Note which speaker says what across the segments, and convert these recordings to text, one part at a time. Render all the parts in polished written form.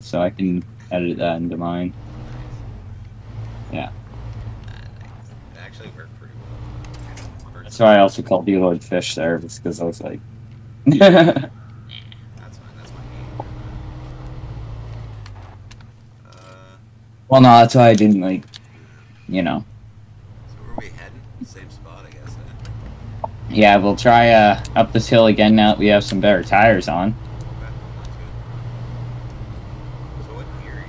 Speaker 1: so I can edit that into mine. Yeah.
Speaker 2: It actually worked pretty well.
Speaker 1: That's why I also called Deloitte Fish Service, because I was like...
Speaker 2: That's fine, that's my game.
Speaker 1: Well, no, that's why I didn't, like, you know.
Speaker 2: So where are we heading? Same spot, I guess.
Speaker 1: Yeah, we'll try up this hill again now that we have some better tires on.
Speaker 2: Okay, that's good. So what gear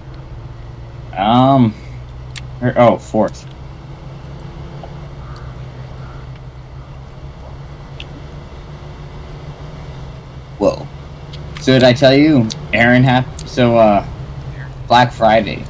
Speaker 2: are you in?
Speaker 1: Oh, fourth. Whoa. So did I tell you, Aaron Black Friday,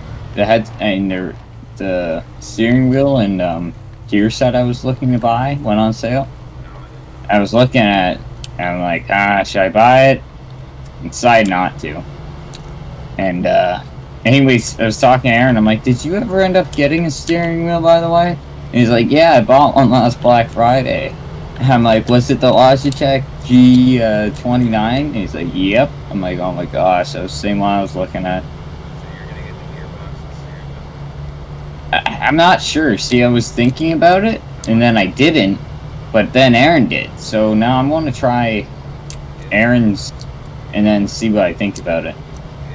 Speaker 1: the steering wheel and gear set I was looking to buy went on sale. I was looking at it, and I'm like, should I buy it? I decided not to. And anyways, I was talking to Aaron. I'm like, did you ever end up getting a steering wheel, by the way? And he's like, yeah, I bought one last Black Friday. And I'm like, was it the Logitech G29? And he's like, yep. I'm like, oh my gosh, that was the same one I was looking at.
Speaker 2: So you're gonna get the gearbox and steering wheel?
Speaker 1: I'm not sure. See, I was thinking about it, and then I didn't, but then Aaron did. So now I'm going to try Aaron's, and then see what I think about it.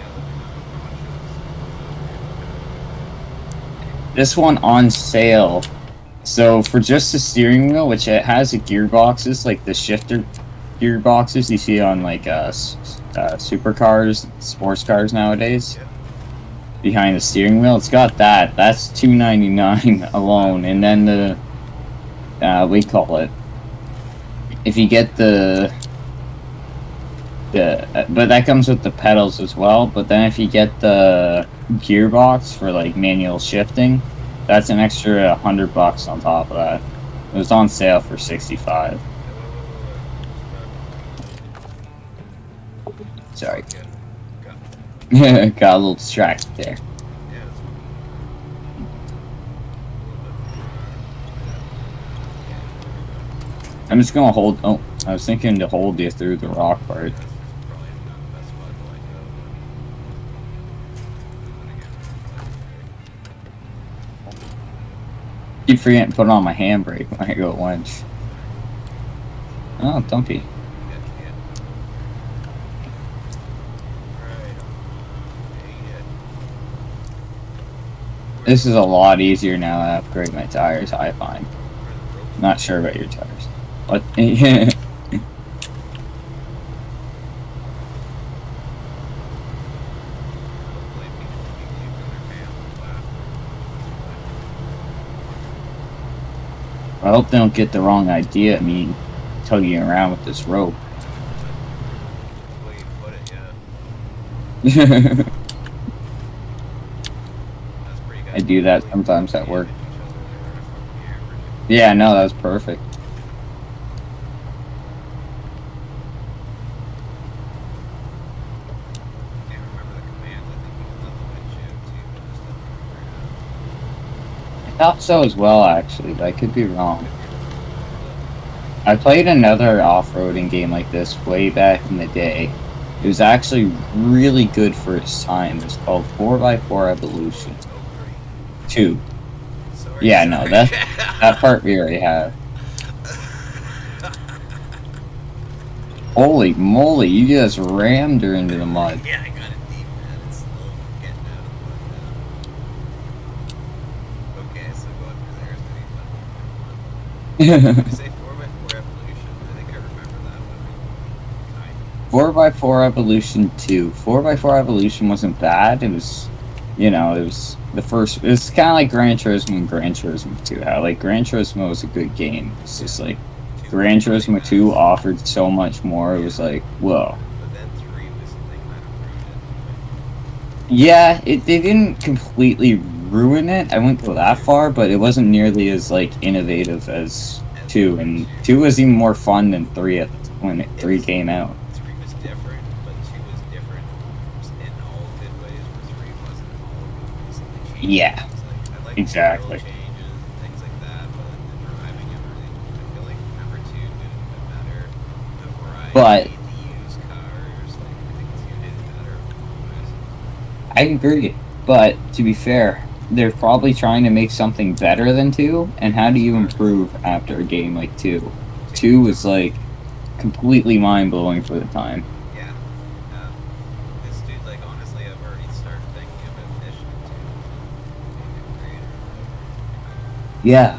Speaker 1: This one on sale. So for just the steering wheel, which it has the gearboxes, like the shifter gearboxes you see on like supercars, sports cars nowadays. Behind the steering wheel, it's got that. That's $299 alone, and then the we call it. If you get but that comes with the pedals as well. But then if you get the gearbox for like manual shifting, that's an extra $100 on top of that. It was on sale for $65. Sorry. Got a little distracted there. I'm just gonna hold. Oh, I was thinking to hold you through the rock part. Keep forgetting to put on my handbrake when I go at lunch. Oh, dumpy. This is a lot easier now that I upgrade my tires, I find. Not sure about your tires. What? I hope they don't get the wrong idea of me tugging around with this rope. I do that sometimes at work. Yeah, no, that was perfect. I thought so as well, actually, but I could be wrong. I played another off-roading game like this way back in the day. It was actually really good for its time. It was called 4x4 Evolution 2. Yeah, no, that part we already have. Holy moly, you just rammed her into the mud.
Speaker 2: Yeah, I got it deep, man. It's still getting out of the mud now. Okay, so going through there is gonna be fun. Did you say 4x4 Evolution? I think I remember that one.
Speaker 1: 4x4 Evolution 2. 4x4 Evolution wasn't bad. It was, you know, it was the first. It was kind of like Gran Turismo and Gran Turismo 2. How like Gran Turismo was a good game. It's just like Gran Turismo 2 offered so much more. It was like, whoa.
Speaker 2: But then 3 was, they kind of ruined it.
Speaker 1: Yeah, they didn't completely ruin it. I wouldn't go that far, but it wasn't nearly as like innovative as 2. And 2 was even more fun than 3 when 3 came out.
Speaker 2: 3 was different, but 2 was different in all good ways, where 3 wasn't in all good ways. And they changed
Speaker 1: Yeah,
Speaker 2: things. Like, I like
Speaker 1: exactly.
Speaker 2: the changes and things like that, but the driving and everything, I feel like number 2 did it a bit better. The variety,
Speaker 1: But
Speaker 2: the used cars, like, I think 2 did it better.
Speaker 1: I agree. But to be fair, they're probably trying to make something better than 2. And how do you improve after a game like 2? 2 was like completely mind blowing for the time.
Speaker 2: Yeah. This dude, like, honestly, I've already started thinking of Ambition to being a creator.
Speaker 1: Yeah.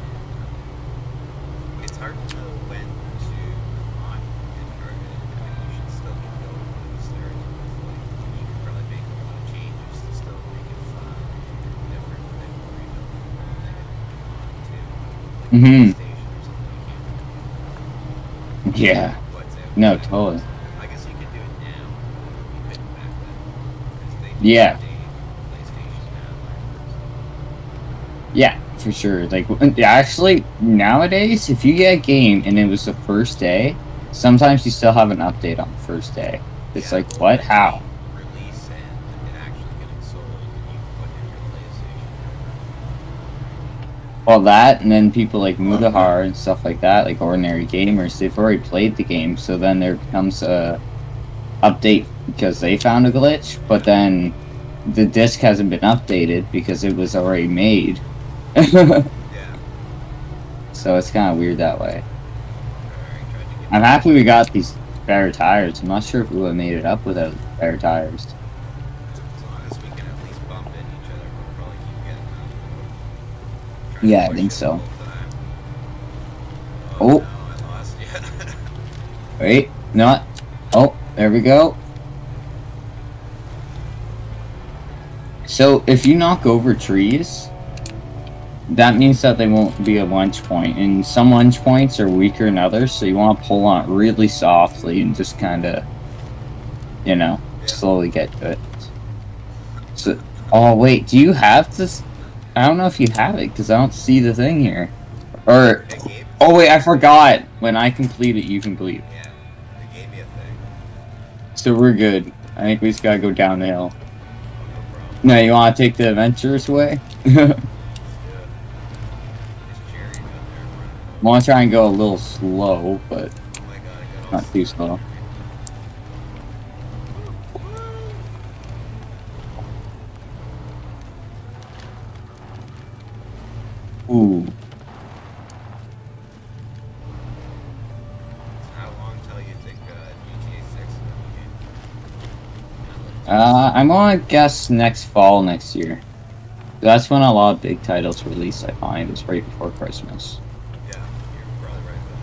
Speaker 2: It's hard to know when to not get started. I mean, you should still get going when you start. Like, you can probably make a lot of changes to still make it fun and different than what you're doing on to, like,
Speaker 1: Mm-hmm.
Speaker 2: PlayStation or something. You can't
Speaker 1: Yeah.
Speaker 2: what's out
Speaker 1: No,
Speaker 2: there.
Speaker 1: totally.
Speaker 2: I guess you could do it now, but you couldn't back then. Because they do
Speaker 1: Yeah.
Speaker 2: update PlayStation now.
Speaker 1: Yeah, for sure. Like, actually, nowadays, if you get a game and it was the first day, sometimes you still have an update on the first day. It's
Speaker 2: Yeah,
Speaker 1: like,
Speaker 2: well,
Speaker 1: what? How?
Speaker 2: release and it actually getting sold and you put in your PlayStation.
Speaker 1: Well, that, and then people like Mudahar and stuff like that, like ordinary gamers, they've already played the game, so then there becomes a update because they found a glitch, but then the disc hasn't been updated because it was already made.
Speaker 2: Yeah.
Speaker 1: So it's kind of weird that way.
Speaker 2: Alright, tried to get
Speaker 1: I'm happy we got these better tires. I'm not sure if we would have made it up without better tires.
Speaker 2: as long as we can at least bump into each other, we'll probably keep getting them. Trying to
Speaker 1: Yeah, I
Speaker 2: push
Speaker 1: think
Speaker 2: it
Speaker 1: so.
Speaker 2: the whole time.
Speaker 1: Oh.
Speaker 2: No, I lost you.
Speaker 1: Wait, not. Oh, there we go. So if you knock over trees, that means that they won't be a lunge point, and some lunge points are weaker than others, so you want to pull on it really softly and just kind of, you know, slowly get to it. So, oh wait, do you have this? I don't know if you have it, because I don't see the thing here. Or,
Speaker 2: It gave,
Speaker 1: oh wait, I forgot. When I complete it, you complete.
Speaker 2: yeah, it gave me a thing.
Speaker 1: So we're good. I think we just gotta go down the hill.
Speaker 2: No problem.
Speaker 1: Now, you want to take the adventurous way?
Speaker 2: Let's do it. There's Jerry out there running.
Speaker 1: Want to try and go a little slow, but
Speaker 2: Oh my god, I got all
Speaker 1: not too slow. Ooh.
Speaker 2: How long till you think GTA 6 is going to
Speaker 1: I'm gonna guess next fall next year. That's when a lot of big titles release, I find. It's right before Christmas.
Speaker 2: Yeah, you're probably right about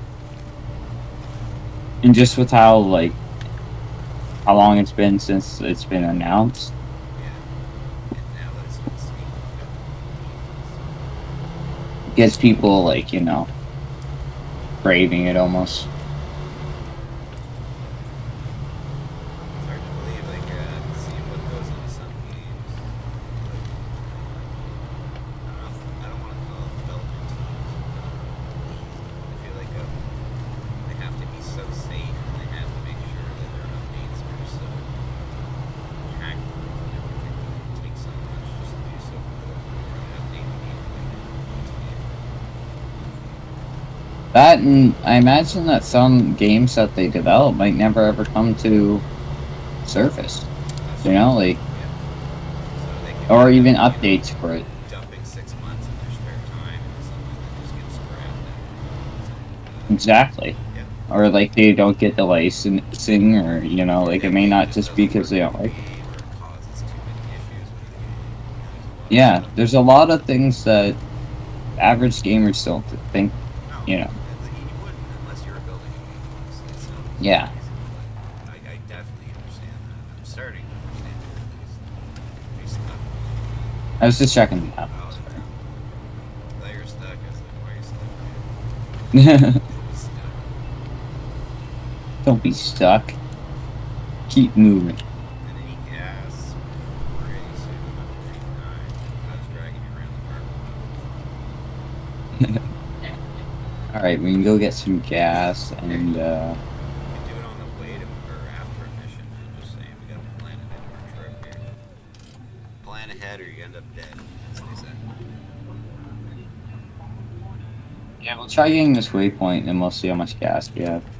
Speaker 2: that.
Speaker 1: And just with how, like, how long it's been since it's been announced.
Speaker 2: Yeah. And now that it's been seen,
Speaker 1: Gets people, like, you know, craving it almost.
Speaker 2: it's hard to believe, like, seeing what goes into some games. I don't want to call it development teams. I feel like they have to be so safe and they have to make sure that their updates are so hack-proof and everything. It takes so much just to do so good. Trying to update the game like GTA.
Speaker 1: That, and I imagine that some games that they develop might never ever come to surface. You know, like,
Speaker 2: So they can
Speaker 1: or
Speaker 2: end
Speaker 1: even
Speaker 2: up,
Speaker 1: updates for it.
Speaker 2: dumping 6 months of their spare time into something that just gets scrapped and something like that.
Speaker 1: Exactly.
Speaker 2: Yeah.
Speaker 1: Or, like, they don't get the licensing, or, you know, like, it may not just be because they don't like it.
Speaker 2: Game or it causes too many issues with the game.
Speaker 1: Yeah, there's a lot of things that average gamers don't think,
Speaker 2: No,
Speaker 1: you know.
Speaker 2: you wouldn't unless you were building a game, honestly. It's not
Speaker 1: Yeah.
Speaker 2: easy, but I definitely understand that. I'm starting to understand it at least. You're stuck.
Speaker 1: I was just checking the app.
Speaker 2: Oh, no. I thought you were stuck. I was like, why are you stuck? Don't be stuck.
Speaker 1: Don't be stuck. Keep moving.
Speaker 2: And any gas pretty soon. I'm 49. I was dragging you around the park.
Speaker 1: Alright, we can go get some gas, and,
Speaker 2: You can do it on the way to or after a mission. I'm just saying, we gotta plan ahead to our trip here. Plan ahead or you end up dead, as they say.
Speaker 1: yeah, we'll try getting this waypoint, and we'll see how much gas we have.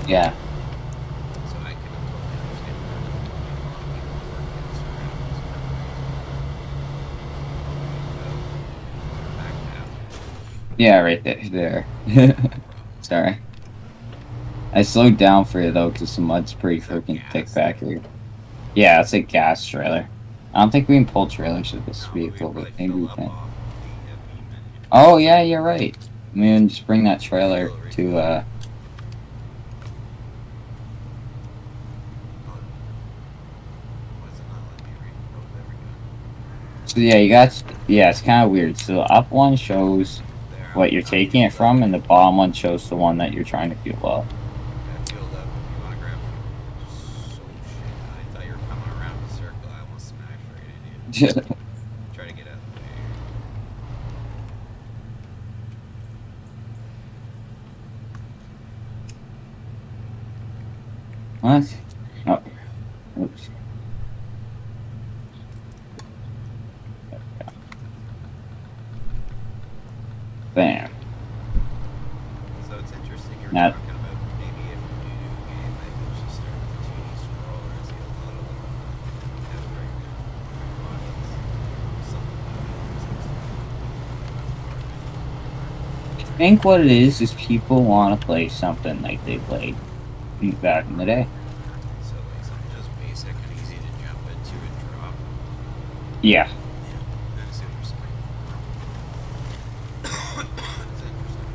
Speaker 1: Yeah.
Speaker 2: So I can totally understand that. A lot of people work in surroundings are crazy. Back path.
Speaker 1: Yeah, right there.
Speaker 2: No problem.
Speaker 1: Sorry. I slowed down for you though, because the mud's pretty
Speaker 2: Is that
Speaker 1: freaking thick
Speaker 2: gas?
Speaker 1: back here. Yeah, it's a gas trailer. I don't think we can pull trailers with this
Speaker 2: No, but we
Speaker 1: vehicle, but
Speaker 2: probably
Speaker 1: maybe
Speaker 2: fill
Speaker 1: we
Speaker 2: up
Speaker 1: can.
Speaker 2: off the engine.
Speaker 1: Oh, yeah, you're right. I mean, just bring that trailer to,
Speaker 2: Refill. Oh, why is it not letting me refill? Oh, there we go.
Speaker 1: So yeah, yeah, it's kind of weird. So the up one shows
Speaker 2: There,
Speaker 1: what you're
Speaker 2: I'm
Speaker 1: taking it
Speaker 2: fueled
Speaker 1: from,
Speaker 2: up.
Speaker 1: and the bottom one shows the one that you're trying to fuel up.
Speaker 2: Got fueled up. If you want to grab so shit. I thought you were coming around the circle. I almost smashed right into you. Try to get out of the way.
Speaker 1: What? Oh, oops. Bam.
Speaker 2: So it's interesting you're
Speaker 1: Now,
Speaker 2: talking about maybe if you do a game that you should start with the 2D scroller as the lot of them have right now. Something
Speaker 1: I think what it is people want to play something like they played back in the day.
Speaker 2: so like something just basic and easy to jump into and drop.
Speaker 1: Yeah.
Speaker 2: Yeah, that's interesting. That's interesting.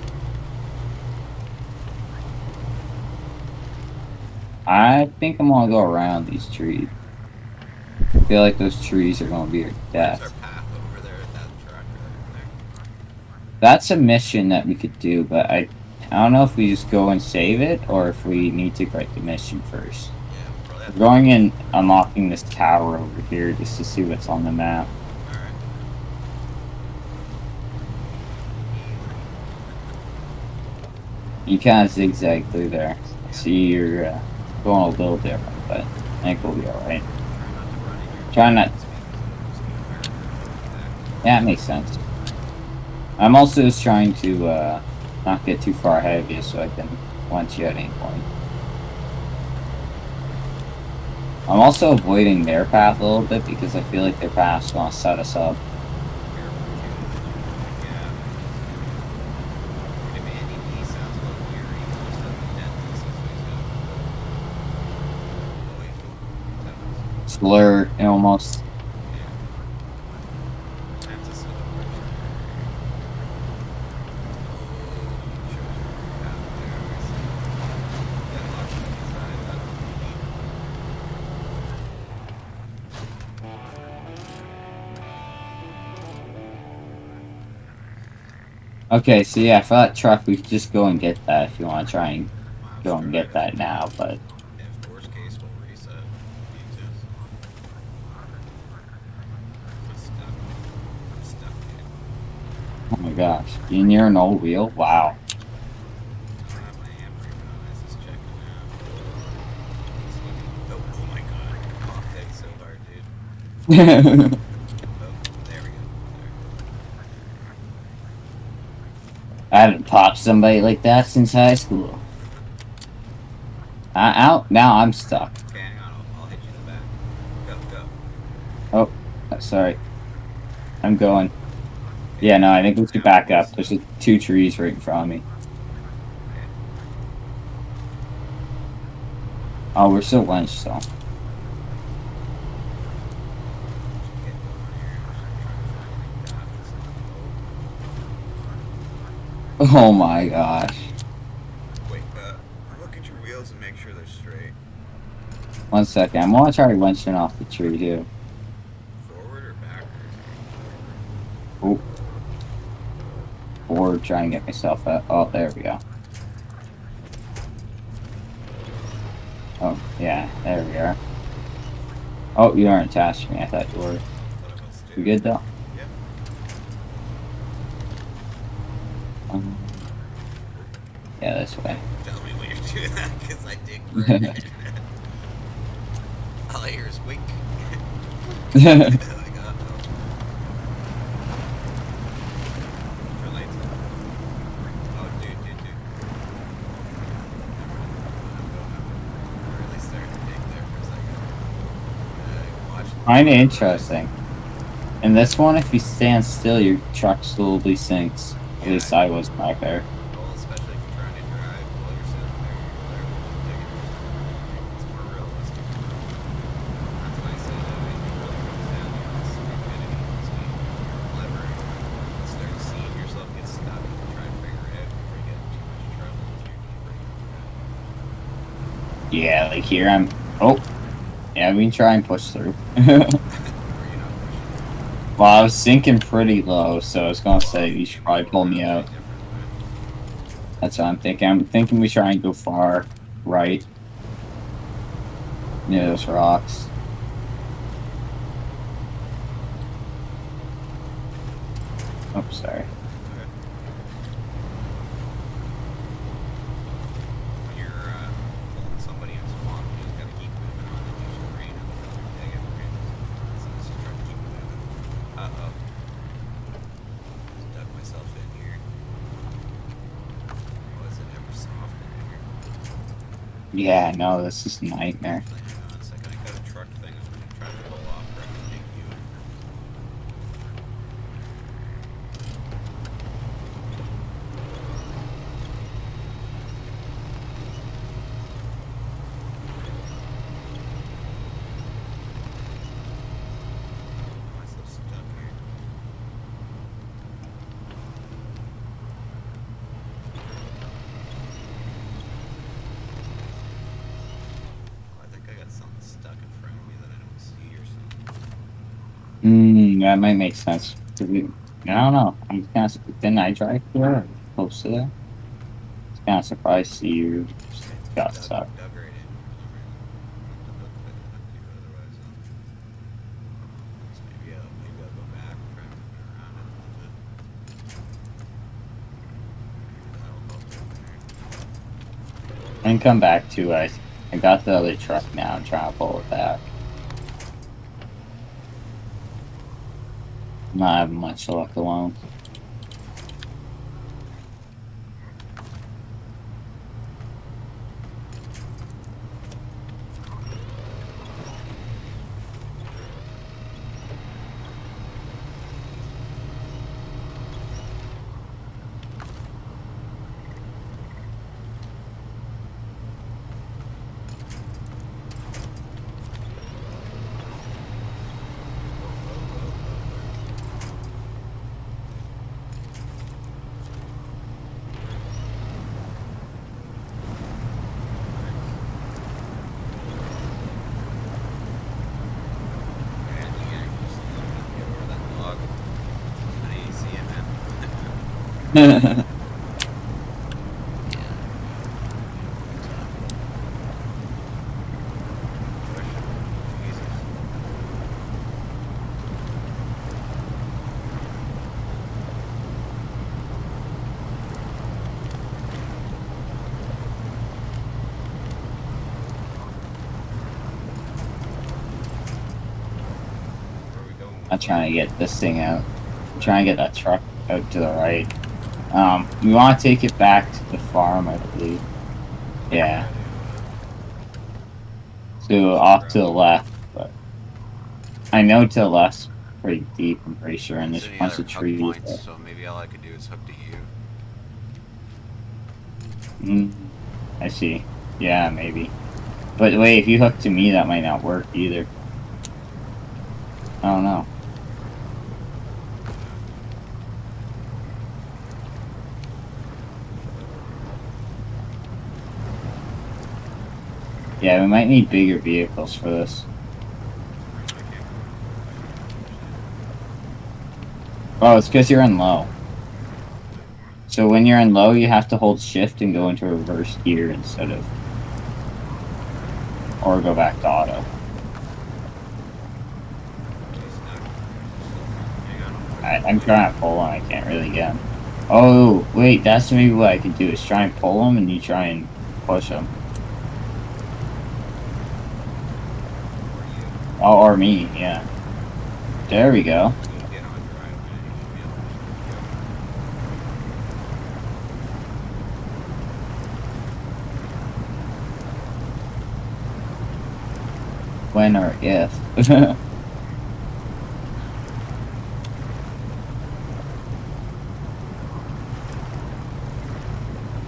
Speaker 1: I think I'm gonna go around these trees. I feel like those trees are gonna be your
Speaker 2: There's our
Speaker 1: death.
Speaker 2: path over there at that track right there.
Speaker 1: That's a mission that we could do, but I don't know if we just go and save it or if we need to write the mission first.
Speaker 2: Yeah, we'll probably have
Speaker 1: We're going and unlocking this tower over here just to see what's on the map.
Speaker 2: Alright.
Speaker 1: You kind of zigzag through there. See, you're going a little different, but I think we'll be alright.
Speaker 2: Try not to run in your
Speaker 1: Try not.
Speaker 2: speed,
Speaker 1: Yeah, it makes sense. I'm also just trying to not get too far ahead of you so I can punch you at any point. I'm also avoiding their path a little bit because I feel like their path's gonna set us up. Slur almost. Okay, so yeah, for that truck, we could just go and get that if you want to try and go and get that now, but...
Speaker 2: If worst case, we'll reset. I'm stuck.
Speaker 1: Oh my gosh, you near an old wheel? Wow.
Speaker 2: I don't have my handbrake on. I was just checking out. Oh my god. I popped that so hard, dude. There we go.
Speaker 1: I haven't popped somebody like that since high school. Out now I'm stuck.
Speaker 2: Okay, hang on. I'll hit you in the back. Go.
Speaker 1: Oh, sorry. I'm going. Yeah, no, I think we should back up. There's 2 trees right in front of me. Oh, we're still lynched, so. Oh my gosh.
Speaker 2: Wait, look at your wheels and make sure they're straight.
Speaker 1: 1 second. I'm gonna try winching off the tree too.
Speaker 2: Forward or backwards?
Speaker 1: Oh. Forward, try and get myself out. Oh, there we go. Oh, yeah, there we are. Oh, you aren't attached to me. I thought you were. You good though?
Speaker 2: Yep.
Speaker 1: Yeah, this way.
Speaker 2: Tell me when you're doing that, because I dig right. All I hear is wink. Like, uh-oh. For lights. Oh, dude.
Speaker 1: Kind of interesting. In this one, if you stand still, your truck slowly sinks. At
Speaker 2: Yeah,
Speaker 1: least I was back there.
Speaker 2: well, especially if you're trying to drive while you're sitting there, you're literally digging yourself. It's more realistic. That's why I say that it really comes down to this stupidity. So you're clever, you start seeing yourself get stuck and try to figure it out before you get in too much trouble. It's usually pretty good.
Speaker 1: Yeah, like here I'm. Oh, yeah, we can try and push through.
Speaker 2: Or you're not pushing.
Speaker 1: Well, I was sinking pretty low, so I was gonna say you should probably pull me out. That's what I'm thinking. I'm thinking we try and go far right near those rocks. Oh, sorry.
Speaker 2: When you're pulling somebody in swamp, you just gotta keep moving on and use your brain and dig it, right? So just try to keep moving. Uh-oh. Just dug myself in here. Was it ever soft in here?
Speaker 1: Yeah, no, this is a nightmare.
Speaker 2: Hang on a second, I got a truck thing I'm gonna try to pull off for I can dig you in. Why am I so stuck here? Oh, I think I got something stuck in front of me that I don't see or something.
Speaker 1: That might make sense. I don't know. I'm kind of. Didn't I drive here or close to there? It's kind of surprised to see you got stuck.
Speaker 2: Dug right in for some reason. The hook couldn't do it otherwise. So maybe I'll go back and try moving around it a little bit. That'll help there.
Speaker 1: And come back to I got the other truck now. I'm trying to pull it back. I'm not having much luck alone. I'm trying to get this thing out. I'm trying to get that truck out to the right. We want to take it back to the farm, I believe. Yeah. So off to the left, but I know to the left's pretty deep, I'm pretty sure, and there's a bunch of trees.
Speaker 2: Points, so maybe all I could do is hook to you.
Speaker 1: I see. Yeah, maybe. But wait, if you hook to me, that might not work either. I don't know. Yeah, we might need bigger vehicles for this. Oh, it's because you're in low. So when you're in low, you have to hold shift and go into reverse gear instead of... Or go back to auto. I'm trying to pull him, I can't really get him. Oh, wait, that's maybe what I could do, is try and pull him and you try and push him. Oh, or me, yeah. There we go. When or if.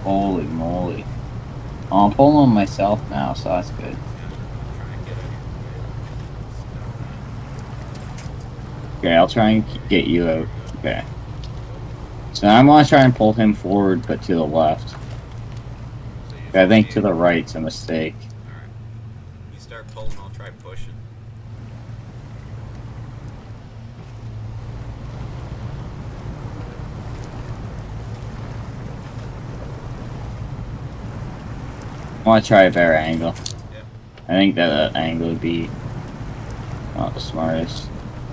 Speaker 1: Holy moly. Oh, I'm pulling on myself now, so that's good.
Speaker 2: Yeah, trying to get out of your way.
Speaker 1: Okay, I'll try and get you out. Okay. So now I'm gonna try and pull him forward, but to the left.
Speaker 2: So you
Speaker 1: I think
Speaker 2: just
Speaker 1: to
Speaker 2: need-
Speaker 1: the right's a mistake.
Speaker 2: Alright. You start pulling, I'll try pushing.
Speaker 1: I want to try a better angle.
Speaker 2: Yep.
Speaker 1: I think that angle would be not the smartest.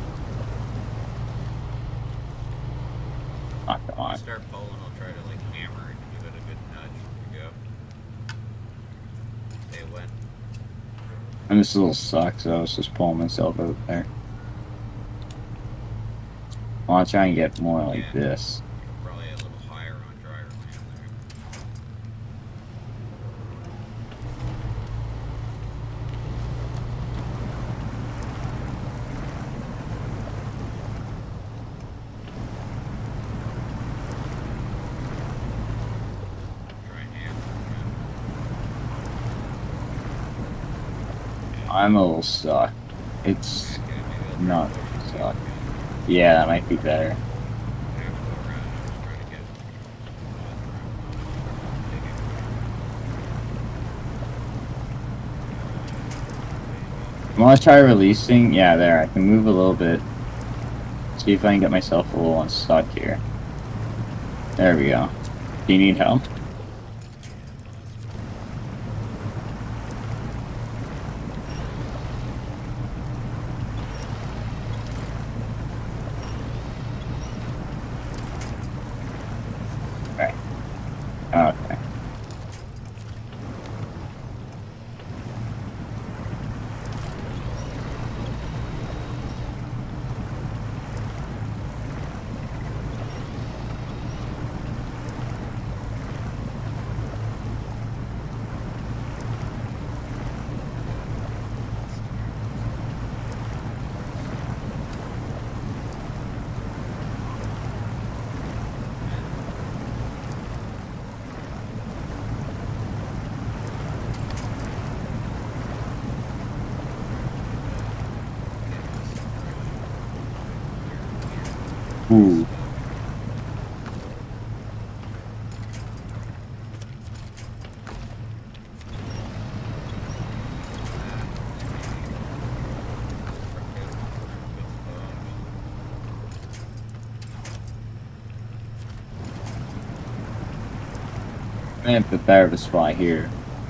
Speaker 1: Oh, come
Speaker 2: You
Speaker 1: on.
Speaker 2: start pulling, I'll try to like hammer it and give it a good nudge. Here you go. Say when.
Speaker 1: And this little sucks, so I was just pulling myself out there. I want to try and get more like
Speaker 2: Yeah.
Speaker 1: this.
Speaker 2: Probably a little higher on driver land there. Try and hammer it.
Speaker 1: I'm a little stuck. It's
Speaker 2: Okay, maybe I'll
Speaker 1: not
Speaker 2: try to push it.
Speaker 1: stuck. Yeah, that might be better.
Speaker 2: Have to go around and just try to get
Speaker 1: I'm gonna try releasing. Yeah, there. I can move a little bit. See if I can get myself a little unstuck here. There we go. Do you need help? Right. Okay. Ooh. I have the better of a spot here.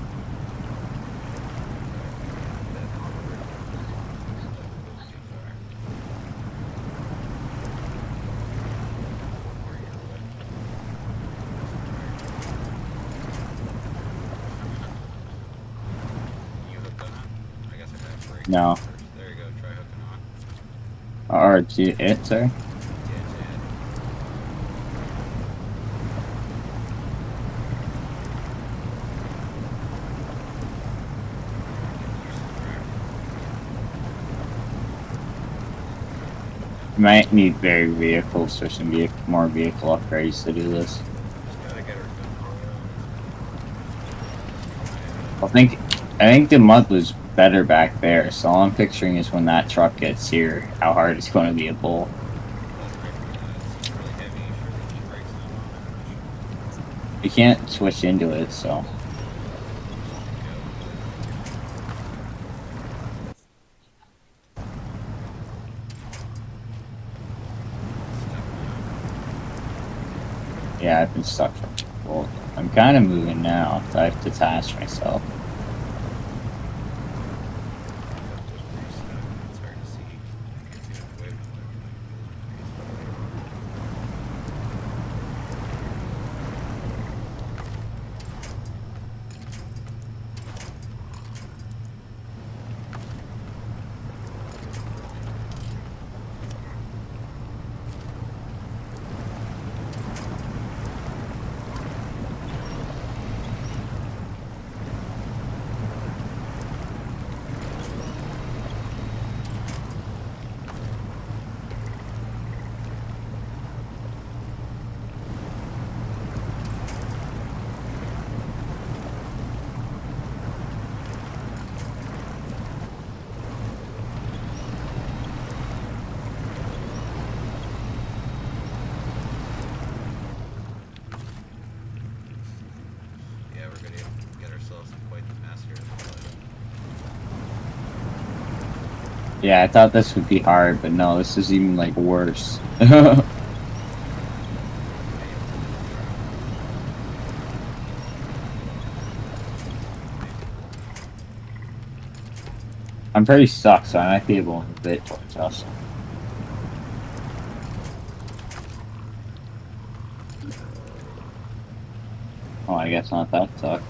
Speaker 2: You hooked on it? I guess I gotta break
Speaker 1: No.
Speaker 2: it first. There you go, try hooking on.
Speaker 1: Or it, sir?
Speaker 2: Yeah, it's
Speaker 1: Might need very vehicles or some more vehicle upgrades to do this.
Speaker 2: just gotta get her
Speaker 1: I think the mud was better back there, so all I'm picturing is when that truck gets here, how hard it's going to be to pull.
Speaker 2: It's really heavy, sure that she breaks down on it.
Speaker 1: You can't switch into it, so. Yeah, I've been stuck for. Well, I'm kind of moving now. So I've detached myself.
Speaker 2: It's hard to see. I can't see the wave. like the master of the
Speaker 1: Yeah, I thought this would be hard, but no, this is even like worse. I'm pretty stuck, so I might be able to move it towards us. Oh, I guess not that suck.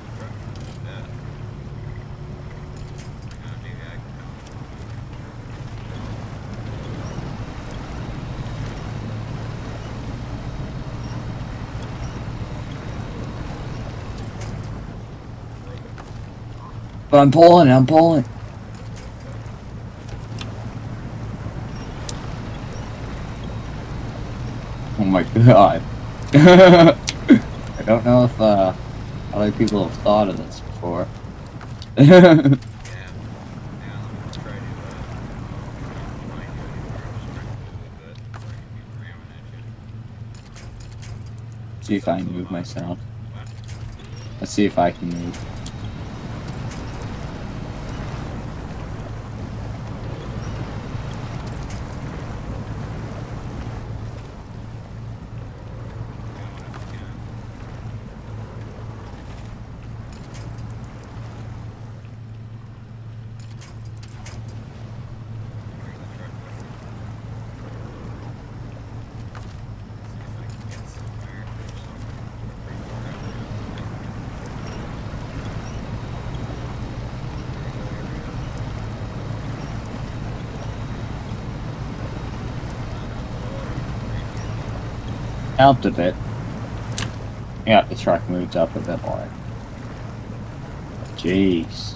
Speaker 1: But I'm pulling. Oh my god. I don't know if other people have thought of this before. See if I can move myself. Let's see if I can move. Helped a bit. Yeah, the truck moved up a bit more. Jeez.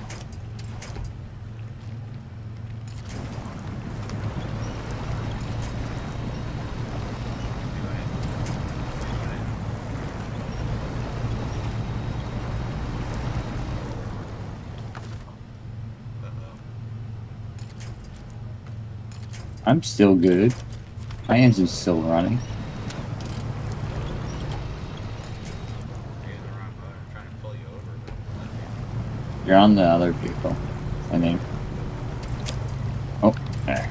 Speaker 1: I'm still good. My engine's still running. You're on the other vehicle, I think. Oh, there.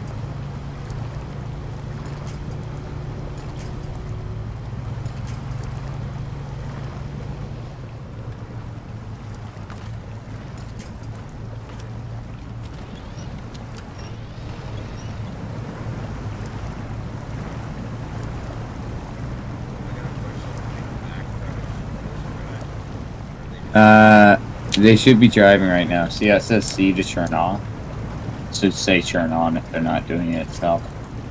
Speaker 1: They should be driving right now. See, that says C to turn off. It should say turn on if they're not doing it itself.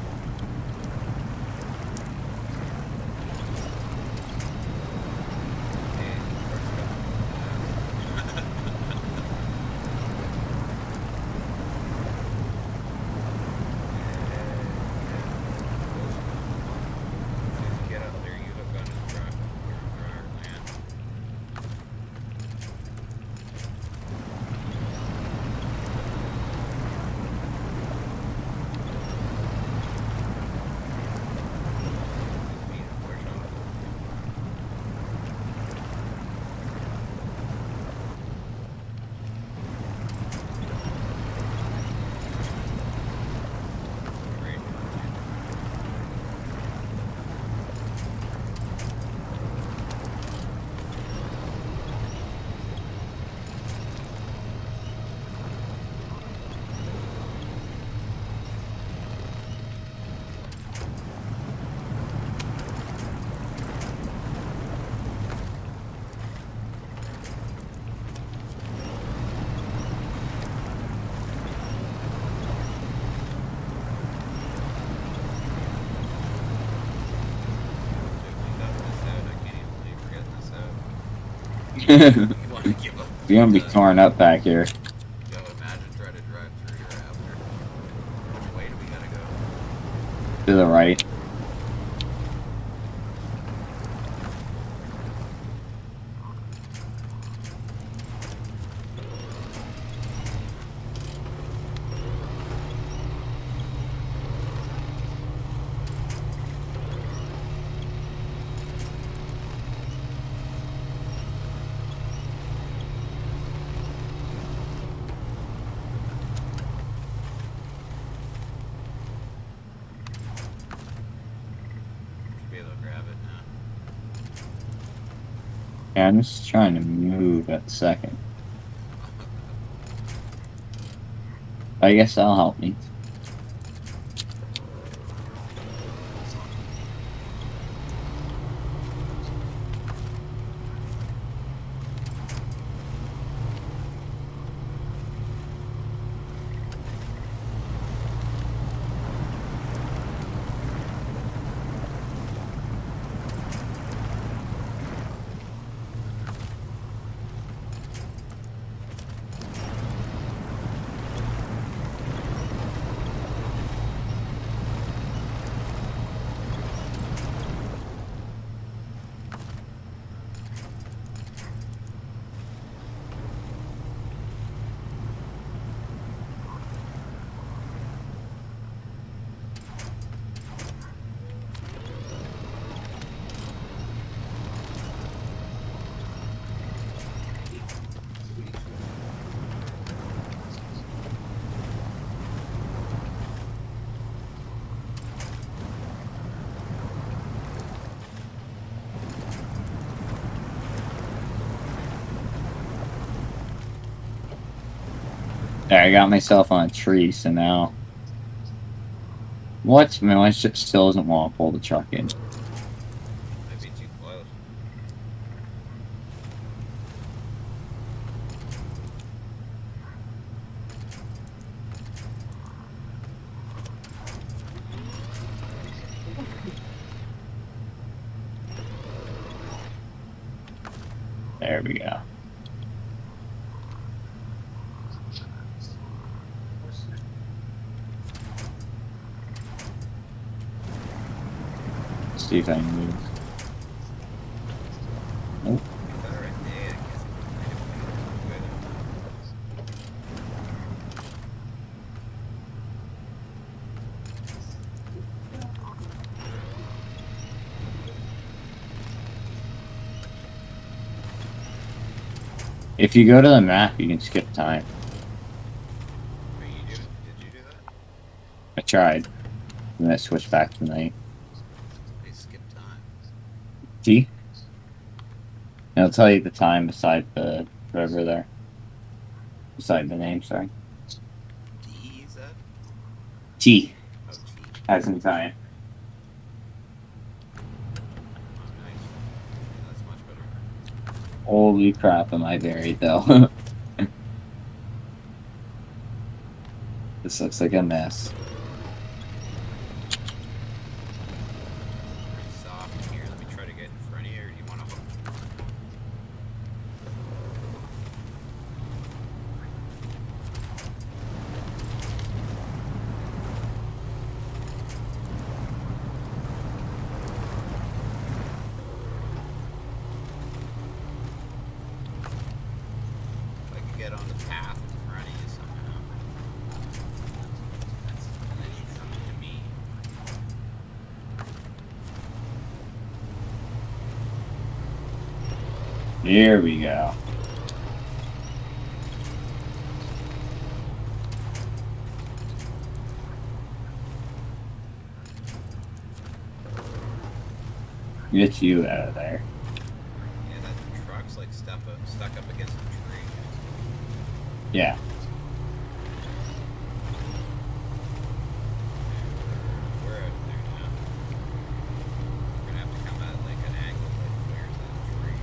Speaker 1: You're gonna be torn up back here.
Speaker 2: Yo, imagine trying to drive through here after. Which way do we gotta go?
Speaker 1: To the right. Yeah, I'm just trying to move at the second. I guess that'll help me. There, I got myself on a tree, so now... What? Man, I still doesn't want to pull the truck in.
Speaker 2: Might be too close.
Speaker 1: There we go. See if I can move. Nope. If you go to the map, you can skip time.
Speaker 2: Did you do that?
Speaker 1: I tried. And then I switched back to night.
Speaker 2: Hey, skip time.
Speaker 1: T? It'll tell you the time beside the river there. Beside the name, sorry.
Speaker 2: D, is that?
Speaker 1: T.
Speaker 2: Oh, T.
Speaker 1: As in time.
Speaker 2: Oh, nice. Yeah, that's much better.
Speaker 1: Holy crap, am I buried though. This looks like a mess.
Speaker 2: Pretty soft here. Let me try to get in front of you, or do you want to hook? If I could get on the path in front of you somehow. And then you come to me.
Speaker 1: Here we go. Get you out of there.
Speaker 2: Yeah, that truck's like stuck up against a tree.
Speaker 1: Yeah.
Speaker 2: We're out there now. We're gonna have to come at like an angle. Like, where's that tree?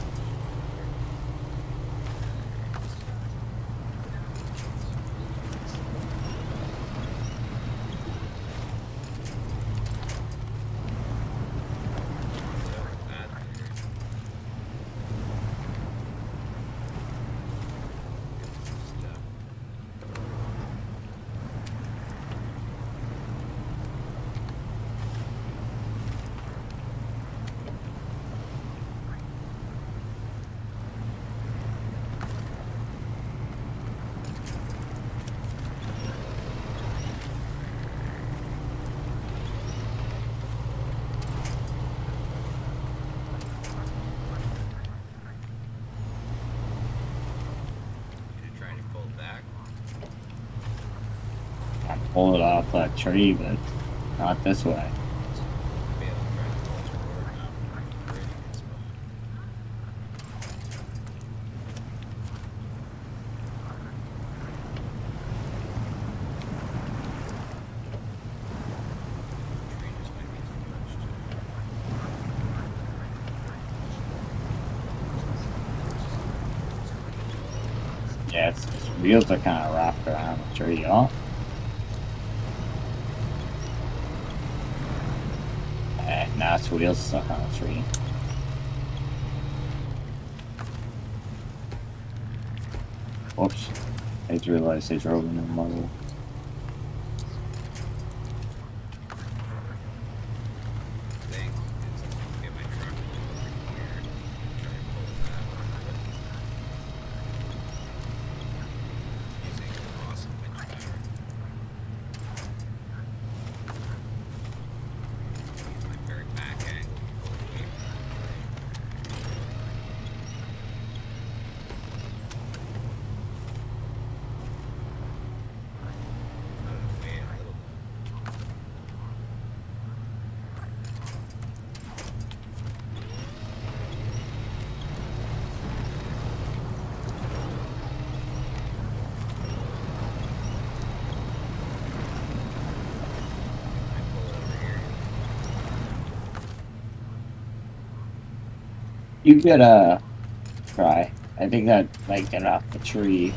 Speaker 1: Pull it off that tree, but not this way. Yeah, its wheels are kind of wrapped around the tree. Oh, now its wheels stuck on the tree. Whoops. I just realized I drove into the muzzle.
Speaker 2: Thing is get my truck over here, try and pull that one, using awesome winch power. Use my very back angle to pull away from that blade. Out of the way a little bit. I pull it over here.
Speaker 1: You could, try. I think that might get off the tree.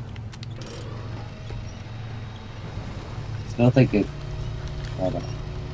Speaker 1: Still think it. Hold on.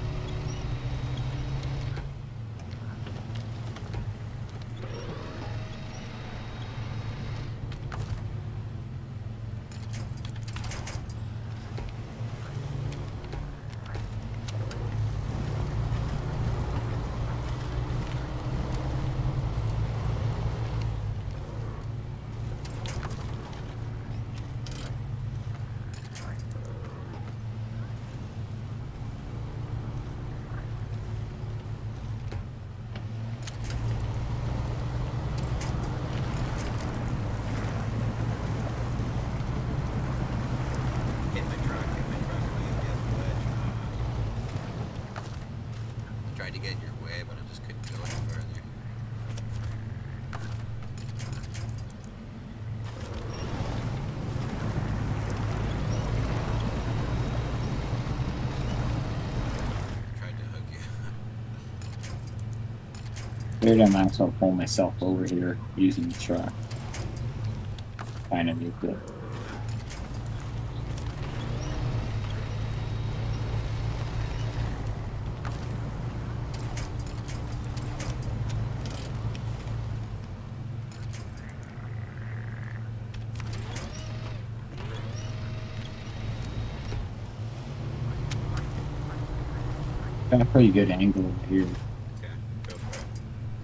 Speaker 1: Hit my truck, leave the other ledge. Tried to get in your way, but I just couldn't go any further. Tried to hook you. Maybe I might as well pull myself over here using the truck. Kind of need to. Got a pretty good angle over here.
Speaker 2: Okay, go for it.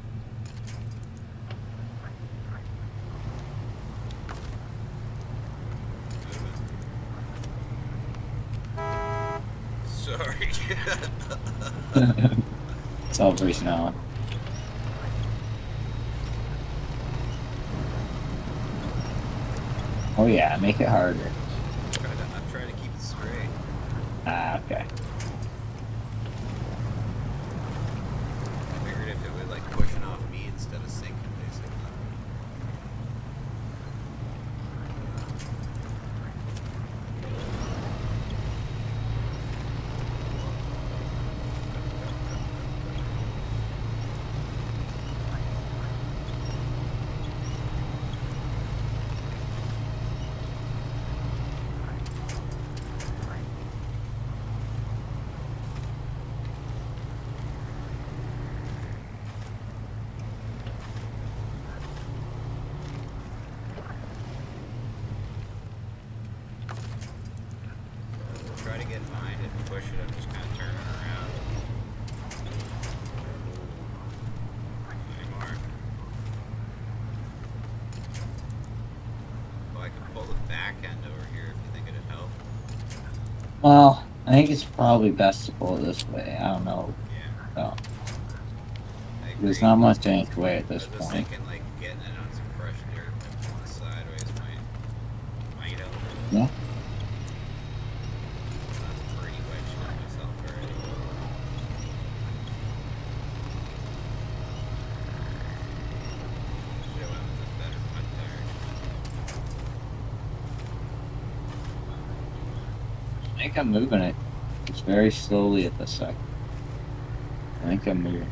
Speaker 2: Sorry.
Speaker 1: Celebration on. Oh yeah, make it harder.
Speaker 2: I'm trying to keep it straight.
Speaker 1: Ah, okay.
Speaker 2: I figured if it was like pushing off me instead of sinking, basically. Try to get behind it and push it. I'm just kind of turning around. Anymore. Oh, I could pull the back end over here if you think it'd help.
Speaker 1: Well, I think it's probably best to pull it this way. I don't know.
Speaker 2: Yeah.
Speaker 1: No.
Speaker 2: I agree.
Speaker 1: There's not much any way at this
Speaker 2: I was just
Speaker 1: point.
Speaker 2: thinking like getting it on some fresh dirt and pulling it sideways might help.
Speaker 1: Yeah.
Speaker 2: I'm pretty wedged up myself already. Should have went with this better mud tire.
Speaker 1: I think I'm moving it. It's very slowly at this second. I think I'm moving.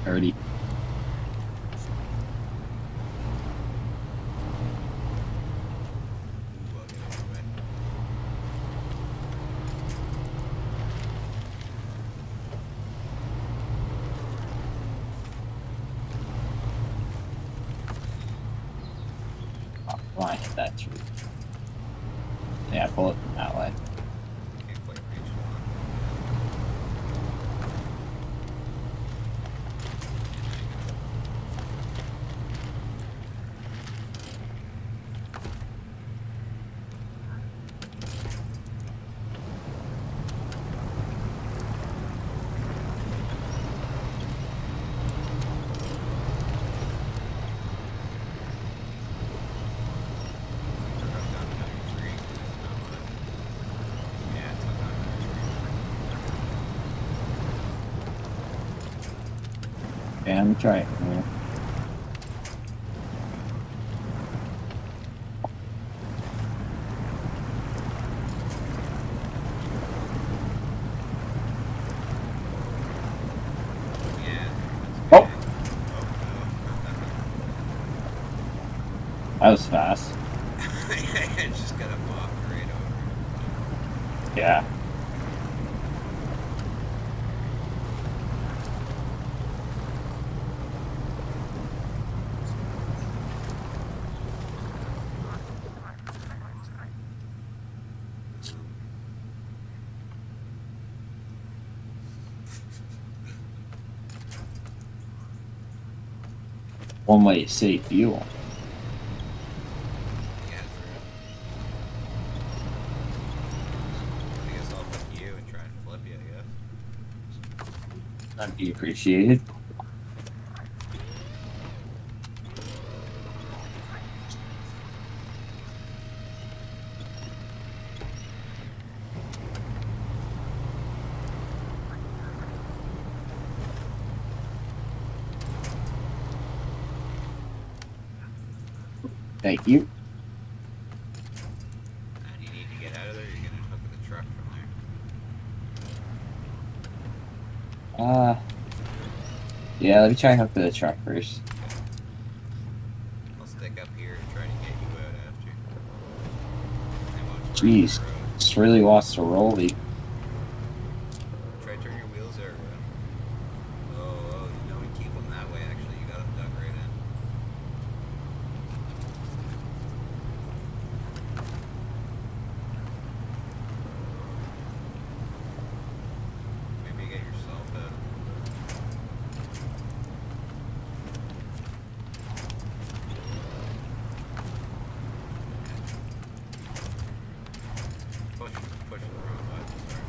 Speaker 1: 30.
Speaker 2: Ooh, I'll get out of the way.
Speaker 1: Oh, I want to hit that tree. Yeah, pull it from that way.
Speaker 2: Can't quite reach one.
Speaker 1: Yeah, let me try it. Yeah. Oh! That was fast.
Speaker 2: I just got a walk right over.
Speaker 1: Yeah. One way to save fuel.
Speaker 2: Yeah, I guess I'll pick you and try and flip you, I guess.
Speaker 1: That'd be appreciated. Thank you.
Speaker 2: Now, do you need to get out of there? Or you're gonna hook the truck from there.
Speaker 1: Yeah, let me try and hook to the truck first.
Speaker 2: I'll stick up here and try to get you out after. And watch
Speaker 1: Jeez,
Speaker 2: the road.
Speaker 1: this really wants to roll me.
Speaker 2: Try to turn your wheels there. Oh, you know, we keep them that way. Actually, you got them dug right in. Maybe get yourself out. Push the wrong button. Sorry.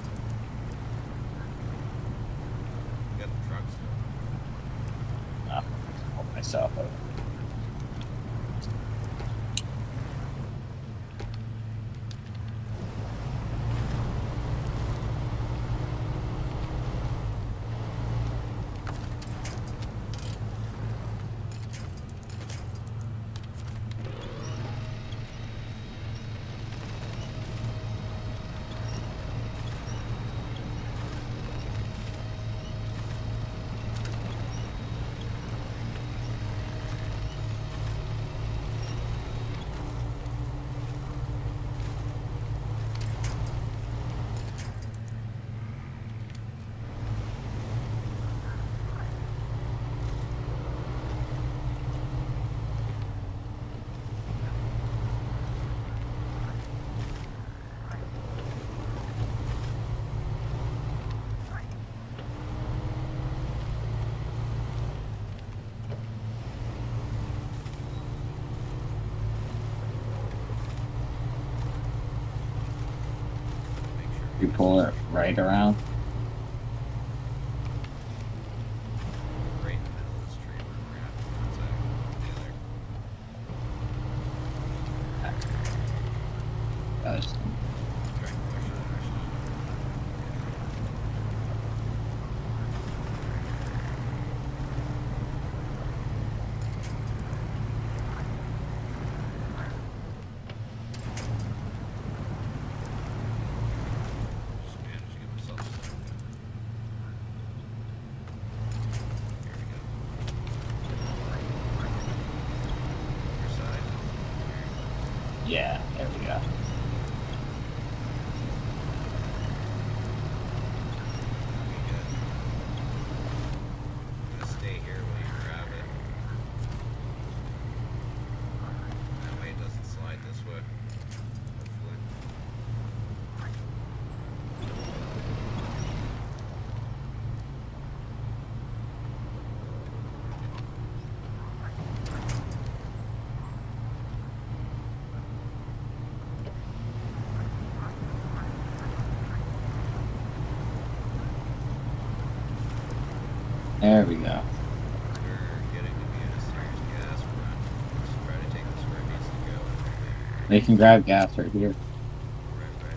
Speaker 2: You got the truck still.
Speaker 1: Hold myself up. You pull it right around.
Speaker 2: Right in the middle of this tree where we're at. The other.
Speaker 1: Try
Speaker 2: Try and push it actually. Just managed to get myself stuck.
Speaker 1: Yeah, there we go.
Speaker 2: I'm gonna stay here while you grab it. That way it doesn't slide this way. Hopefully.
Speaker 1: There we go.
Speaker 2: We're getting to be in a serious gas run. Let's try to take this where it needs to go.
Speaker 1: They can grab gas right here.
Speaker 2: Right.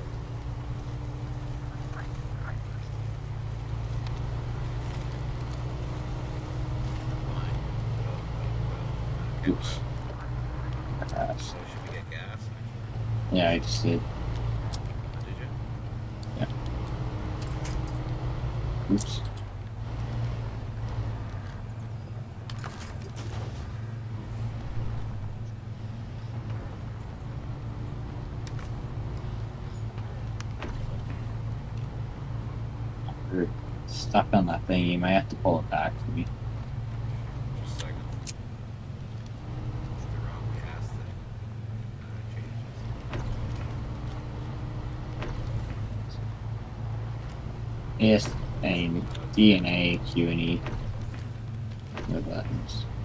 Speaker 2: Okay,
Speaker 1: Oops. Crash.
Speaker 2: so should we get gas?
Speaker 1: Yeah, I just did.
Speaker 2: Did you?
Speaker 1: Yeah. Oops. We're stuck on that thing. You might have to pull it back for me.
Speaker 2: Just a second. The wrong gas thing. Changes.
Speaker 1: Yes, and D and A, Q and E. The buttons.